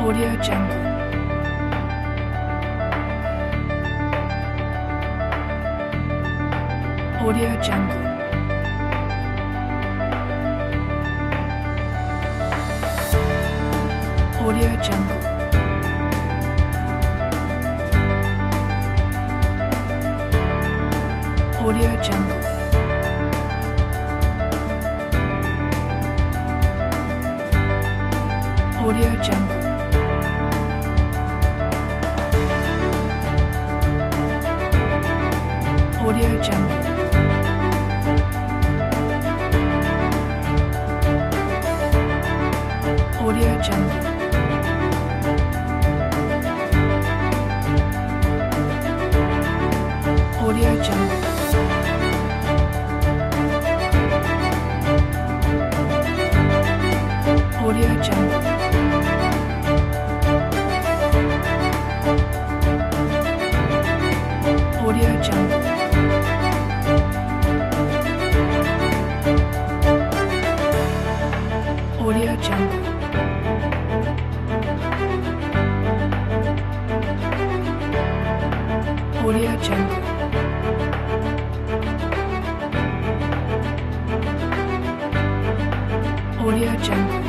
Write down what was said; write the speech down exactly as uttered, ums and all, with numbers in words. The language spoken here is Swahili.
Audio Jungle. Audio Jungle. Audio Jungle. Audio Jungle. Audio Jungle. Audio Jungle. Audio Jungle. Audio Jungle. Audio Jungle. Audio Jungle. Audio Jungle. Audio Jungle. Audio Jungle.